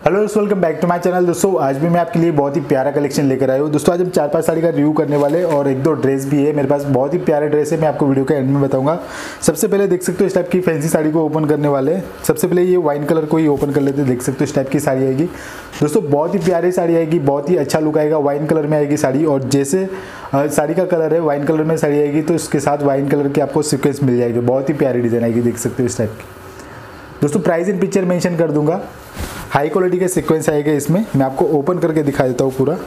Hello दोस्तों, welcome back to my channel. दोस्तों आज भी मैं आपके लिए बहुत ही प्यारा कलेक्शन लेकर आया हूँ। दोस्तों आज हम 4-5 साड़ी का रिव्यू करने वाले और एक दो ड्रेस भी है मेरे पास। बहुत ही प्यारे ड्रेस है, मैं आपको वीडियो के एंड में बताऊंगा। सबसे पहले देख सकते हो इस टाइप की फैंसी साड़ी को ओपन करने वाले। सबसे पहले ये वाइन कलर को ही ओपन कर लेते हैं। देख सकते हो इस टाइप की साड़ी आएगी। दोस्तों बहुत ही प्यारी साड़ी आएगी, बहुत ही अच्छा लुक आएगा। वाइन कलर में आएगी साड़ी और जैसे साड़ी का कलर है वाइन कलर में साड़ी आएगी तो इसके साथ वाइन कलर की आपको सीक्वेंस मिल जाएगी। बहुत ही प्यारी डिजाइन आएगी, देख सकते हो इस टाइप की। दोस्तों प्राइस इन पिक्चर मेंशन कर दूंगा। हाई क्वालिटी के सीक्वेंस आएगा इसमें। मैं आपको ओपन करके दिखा देता हूँ पूरा।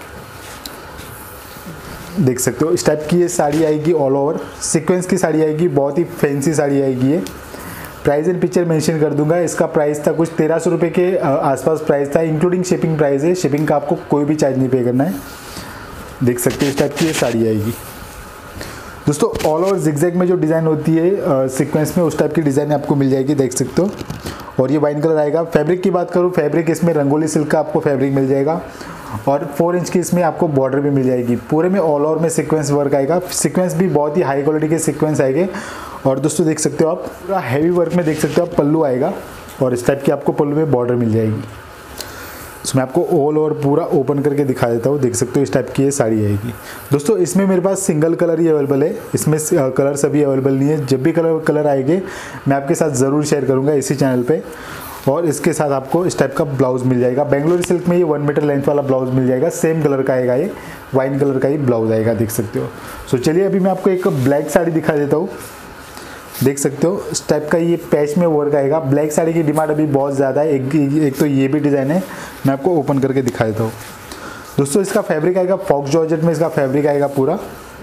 देख सकते हो इस टाइप की ये साड़ी आएगी, ऑल ओवर सीक्वेंस की साड़ी आएगी। बहुत ही फैंसी साड़ी आएगी ये। प्राइस इन पिक्चर मेंशन कर दूंगा। इसका प्राइस था कुछ 1300 रुपये के आसपास प्राइस था, इंक्लूडिंग शिपिंग प्राइस है। शिपिंग का आपको कोई भी चार्ज नहीं पे करना है। देख सकते हो इस टाइप की ये साड़ी आएगी। दोस्तों ऑल ओवर जिगजैग में जो डिज़ाइन होती है सीक्वेंस में, उस टाइप की डिज़ाइन आपको मिल जाएगी, देख सकते हो। और ये वाइन कलर आएगा। फैब्रिक की बात करूँ, फैब्रिक इसमें रंगोली सिल्क का आपको फैब्रिक मिल जाएगा और 4 इंच की इसमें आपको बॉर्डर भी मिल जाएगी। पूरे में ऑल ओवर में सीक्वेंस वर्क आएगा। सीक्वेंस भी बहुत ही हाई क्वालिटी के सीक्वेंस आएंगे। और दोस्तों देख सकते हो आप पूरा हैवी वर्क में, देख सकते हो आप पल्लू आएगा और इस टाइप की आपको पल्लू में बॉर्डर मिल जाएगी। मैं आपको ऑल ओवर पूरा ओपन करके दिखा देता हूँ। देख सकते हो इस टाइप की ये साड़ी आएगी। दोस्तों इसमें मेरे पास सिंगल कलर ही अवेलेबल है, इसमें कलर सभी अवेलेबल नहीं है। जब भी कलर आएंगे मैं आपके साथ ज़रूर शेयर करूँगा इसी चैनल पे। और इसके साथ आपको इस टाइप का ब्लाउज मिल जाएगा। बेंगलोरी सिल्क में ये 1 मीटर लेंथ वाला ब्लाउज मिल जाएगा। सेम कलर का आएगा, ये वाइन कलर का ही ब्लाउज आएगा, देख सकते हो। सो चलिए अभी मैं आपको एक ब्लैक साड़ी दिखा देता हूँ। देख सकते हो इस टाइप का ये पैच में वर्क आएगा। ब्लैक साड़ी की डिमांड अभी बहुत ज़्यादा है। एक तो ये भी डिज़ाइन है, मैं आपको ओपन करके दिखा देता हूँ। दोस्तों इसका फैब्रिक आएगा फॉक्स जॉर्जेट में, इसका फैब्रिक आएगा पूरा।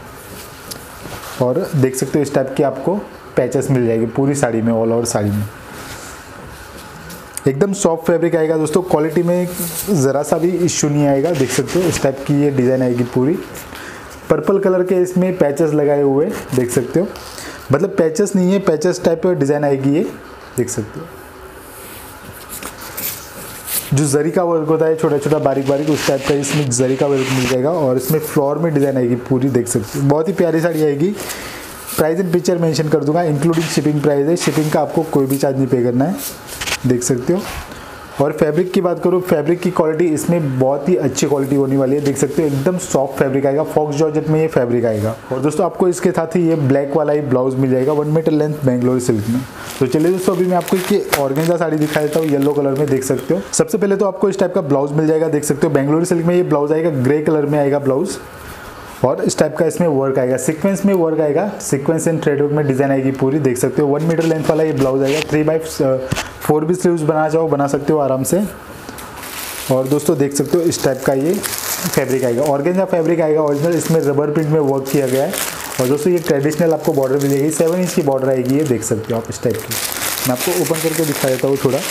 और देख सकते हो इस टाइप की आपको पैचेस मिल जाएगी पूरी साड़ी में, ऑल ओवर साड़ी में। एकदम सॉफ्ट फैब्रिक आएगा दोस्तों। क्वालिटी में ज़रा सा भी इश्यू नहीं आएगा। देख सकते हो इस टाइप की ये डिज़ाइन आएगी पूरी। पर्पल कलर के इसमें पैचेस लगाए हुए, देख सकते हो। मतलब पैचेस नहीं है, पैचेस टाइप का डिज़ाइन आएगी ये, देख सकते हो। जो जरी का वर्क होता है छोटा छोटा बारीक बारीक, उस टाइप का इसमें जरी का वर्क मिल जाएगा। और इसमें फ्लोर में डिज़ाइन आएगी पूरी, देख सकते हो। बहुत ही प्यारी साड़ी आएगी। प्राइस इन पिक्चर मेंशन कर दूंगा, इंक्लूडिंग शिपिंग प्राइस है। शिपिंग का आपको कोई भी चार्ज नहीं पे करना है, देख सकते हो। और फैब्रिक की बात करूँ, फैब्रिक की क्वालिटी इसमें बहुत ही अच्छी क्वालिटी होने वाली है, देख सकते हो। एकदम सॉफ्ट फैब्रिक आएगा, फॉक्स जॉर्जेट में ये फैब्रिक आएगा। और दोस्तों आपको इसके साथ ही ये ब्लैक वाला ही ब्लाउज मिल जाएगा 1 मीटर लेंथ बेंगलोरी सिल्क में। तो चलिए दोस्तों अभी मैं आपको ये ऑर्गेन्जा साड़ी दिखा देता हूँ, येलो कलर में, देख सकते हो। सबसे पहले तो आपको इस टाइप का ब्लाउज मिल जाएगा, देख सकते हो। बेंगलोरी सिल्क में ये ब्लाउज आएगा, ग्रे कलर में आएगा ब्लाउज। और इस टाइप का इसमें वर्क आएगा, सीक्वेंस में वर्क आएगा। सीक्वेंस एंड थ्रेड वर्क में डिजाइन आएगी पूरी, देख सकते हो। 1 मीटर लेंथ वाला ये ब्लाउज आएगा। 3/4 भी स्लीव्स बनाना चाहो बना सकते हो आराम से। और दोस्तों देख सकते हो इस टाइप का ये फैब्रिक आएगा, ऑर्गेन्जा फैब्रिक आएगा ओरिजिनल। इसमें रबर प्रिंट में वर्क किया गया है। और दोस्तों ये ट्रेडिशनल आपको बॉर्डर मिलेगी, 7 इंच की बॉर्डर आएगी ये, देख सकते हो आप इस टाइप की। मैं आपको ओपन करके दिखा देता हूँ थोड़ा।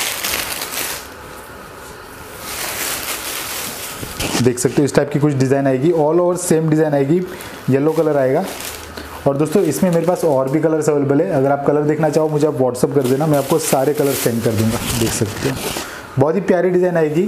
देख सकते हो इस टाइप की कुछ डिज़ाइन आएगी, ऑल ओवर सेम डिज़ाइन आएगी। येलो कलर आएगा। और दोस्तों इसमें मेरे पास और भी कलर्स अवेलेबल है। अगर आप कलर देखना चाहो मुझे आप व्हाट्सअप कर देना, मैं आपको सारे कलर सेंड कर दूंगा, देख सकते हो। बहुत ही प्यारी डिज़ाइन आएगी।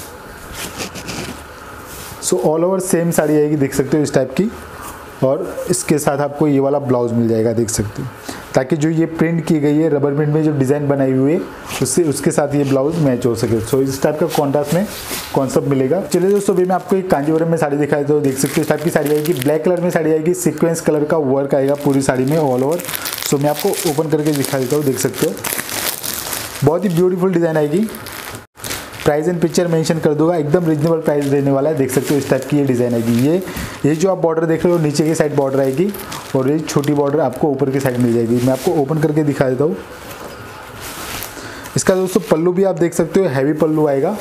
So all over same sari आएगी, देख सकते हो इस टाइप की। और इसके साथ आपको ये वाला ब्लाउज मिल जाएगा, देख सकते हो। ताकि जो ये प्रिंट की गई है रबर प्रिंट में जो डिज़ाइन बनाई हुई है उसके साथ ये ब्लाउज मैच हो सके। सो इस टाइप का कॉन्ट्रास्ट में कॉन्सेप्ट मिलेगा। चलिए दोस्तों अभी मैं आपको एक कांजीवरम में साड़ी दिखाई दो, देख सकते हो इस टाइप की साड़ी आएगी। ब्लैक कलर में साड़ी आएगी, सीक्वेंस कलर का वर्क आएगा पूरी साड़ी में ऑल ओवर। सो मैं आपको ओपन करके दिखा देता हूँ, देख सकते हो। बहुत ही ब्यूटीफुल डिज़ाइन आएगी। प्राइस एंड पिक्चर मेंशन कर दूंगा, एकदम रीजनेबल प्राइस रहने वाला है, देख सकते हो इस टाइप की ये डिज़ाइन आएगी। ये जो आप बॉर्डर देख रहे हो नीचे की साइड बॉर्डर आएगी और ये छोटी बॉर्डर आपको ऊपर की साइड मिल जाएगी। मैं आपको ओपन करके दिखा देता हूँ। इसका दोस्तों पल्लू भी आप देख सकते हो, हैवी पल्लू आएगा,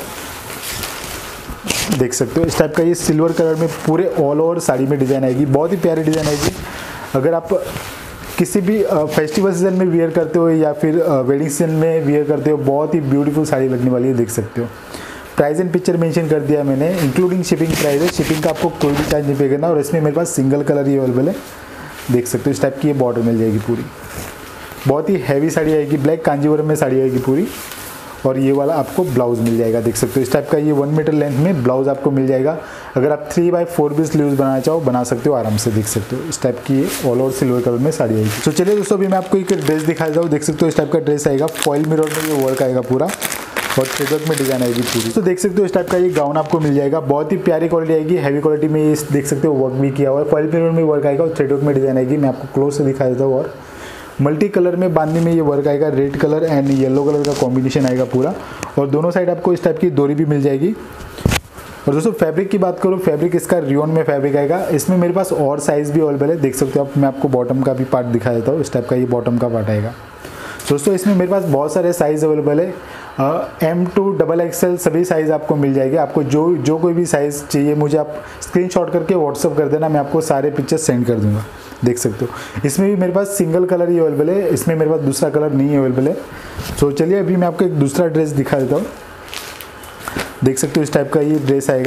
देख सकते हो। इस टाइप का ये सिल्वर कलर में पूरे ऑल ओवर साड़ी में डिज़ाइन आएगी। बहुत ही प्यारी डिज़ाइन आएगी। अगर आप किसी भी फेस्टिवल सीजन में वियर करते हो या फिर वेडिंग सीजन में वियर करते हो, बहुत ही ब्यूटीफुल साड़ी लगने वाली है, देख सकते हो। प्राइस एंड पिक्चर मेंशन कर दिया मैंने, इंक्लूडिंग शिपिंग प्राइस है। शिपिंग का आपको कोई भी चार्ज नहीं पे करना। और इसमें मेरे पास सिंगल कलर ही अवेलेबल है, देख सकते हो। इस टाइप की ये बॉर्डर मिल जाएगी पूरी। बहुत ही हैवी साड़ी आएगी, ब्लैक कांजीवरम में साड़ी आएगी पूरी। और ये वाला आपको ब्लाउज मिल जाएगा, देख सकते हो। इस टाइप का ये 1 मीटर लेंथ में ब्लाउज आपको मिल जाएगा। अगर आप 3/4 भी स्लीव्स बनाना चाहो बना सकते हो आराम से, देख सकते हो। इस टाइप की ये ऑल ओवर सिल्वर कलर में साड़ी आएगी। तो चलिए दोस्तों अभी मैं आपको एक ड्रेस दिखा देता हूँ, देख सकते हो इस टाइप का ड्रेस आएगा। फॉइल मिरर में ये वर्क आएगा पूरा। और थ्रेडवर्क में डिज़ाइन आएगी पूरी। तो देख सकते हो इस टाइप का ये गाउन आपको मिल जाएगा, बहुत ही प्यारी क्वालिटी आएगी, हैवी क्वालिटी में ये देख सकते हो वर्क भी किया हुआ है, फॉइल प्रिंट में वर्क आएगा और थ्रेडवर्क में डिज़ाइन आएगी। मैं आपको क्लोज से दिखा देता हूँ। और मल्टी कलर में बांधने में ये वर्क आएगा, red colour and yellow colour का कॉम्बिनेशन आएगा पूरा, और दोनों साइड आपको इस टाइप की डोरी भी मिल जाएगी। और दोस्तों फैब्रिक की बात करूँ, फैब्रिक इसका रियोन में फैब्रिक आएगा। इसमें मेरे पास और साइज़ भी अवेलेबल है, देख सकते हो आप। मैं आपको बॉटम का भी पार्ट दिखा देता हूँ, इस टाइप का ये बॉटम का पार्ट आएगा। दोस्तों इसमें मेरे पास बहुत सारे साइज़ अवेलेबल है, M to XXL सभी साइज़ आपको मिल जाएंगे। आपको जो कोई भी साइज़ चाहिए मुझे आप स्क्रीनशॉट करके व्हाट्सअप कर देना, मैं आपको सारे पिक्चर्स सेंड कर दूंगा। देख सकते हो इसमें भी मेरे पास सिंगल कलर ही अवेलेबल है, इसमें मेरे पास दूसरा कलर नहीं अवेलेबल है। सो चलिए अभी मैं आपको एक दूसरा ड्रेस दिखा देता हूँ। देख सकते हो इस टाइप का ये ड्रेस आएगा।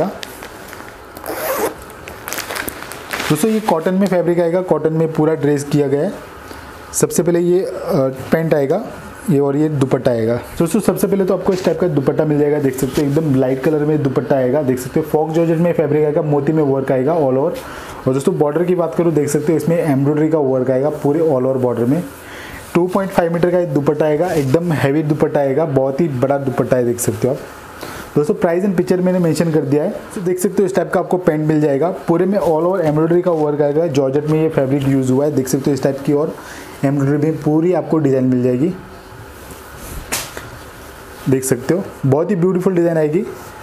दोस्तों ये कॉटन में फैब्रिक आएगा, कॉटन में पूरा ड्रेस किया गया है। सबसे पहले ये पैंट आएगा ये, और ये दुपट्टा आएगा। दोस्तों सबसे पहले तो आपको इस टाइप का दुपट्टा मिल जाएगा, देख सकते हो एकदम लाइट कलर में दुपट्टा आएगा। देख सकते हो फॉक जॉर्जेट में फैब्रिक आएगा, मोती में वर्क आएगा ऑल ओवर। और दोस्तों बॉर्डर की बात करूँ, देख सकते हो इसमें एम्ब्रॉयडरी का वर्क आएगा पूरे ऑल ओवर बॉर्डर में। 2.5 मीटर का दुपट्टा आएगा, एकदम हैवी दुपट्टा आएगा, बहुत ही बड़ा दुपट्टा है, देख सकते हो आप। दोस्तों प्राइस एंड पिक्चर मैंने मेंशन कर दिया है। तो देख सकते हो इस टाइप का आपको पैंट मिल जाएगा, पूरे में ऑल ओवर एम्ब्रॉयडरी का वर्क आएगा, जॉर्जेट में ये फैब्रिक यूज़ हुआ है। देख सकते हो इस टाइप की, और एम्ब्रॉयडरी में पूरी आपको डिज़ाइन मिल जाएगी, देख सकते हो बहुत ही ब्यूटीफुल डिज़ाइन आएगी।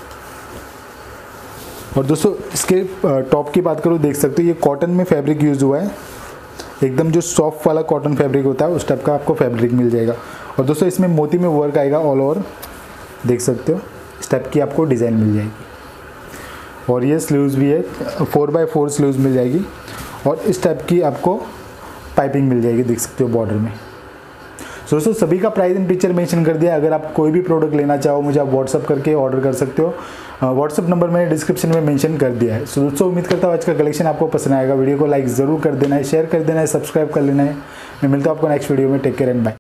और दोस्तों इसके टॉप की बात करूँ, देख सकते हो ये कॉटन में फैब्रिक यूज़ हुआ है, एकदम जो सॉफ्ट वाला कॉटन फैब्रिक होता है उस टाइप का आपको फैब्रिक मिल जाएगा। और दोस्तों इसमें मोती में वर्क आएगा ऑल ओवर, देख सकते हो इस टाइप की आपको डिज़ाइन मिल जाएगी। और ये स्लीव्स भी है, 4x4 स्लीव्स मिल जाएगी, और इस टाइप की आपको पाइपिंग मिल जाएगी, देख सकते हो बॉर्डर में। दोस्तों सभी का प्राइस एंड पिक्चर मेंशन कर दिया। अगर आप कोई भी प्रोडक्ट लेना चाहो मुझे आप व्हाट्सअप करके ऑर्डर कर सकते हो, व्हाट्सअप नंबर मैंने डिस्क्रिप्शन में मेंशन कर दिया है। सो दोस्तों उम्मीद करता हूँ आज का कलेक्शन आपको पसंद आएगा। वीडियो को लाइक ज़रूर कर देना है, शेयर कर देना है, सब्सक्राइब कर लेना है। मैं मिलता हूँ आपको नेक्स्ट वीडियो में। Take care and bye.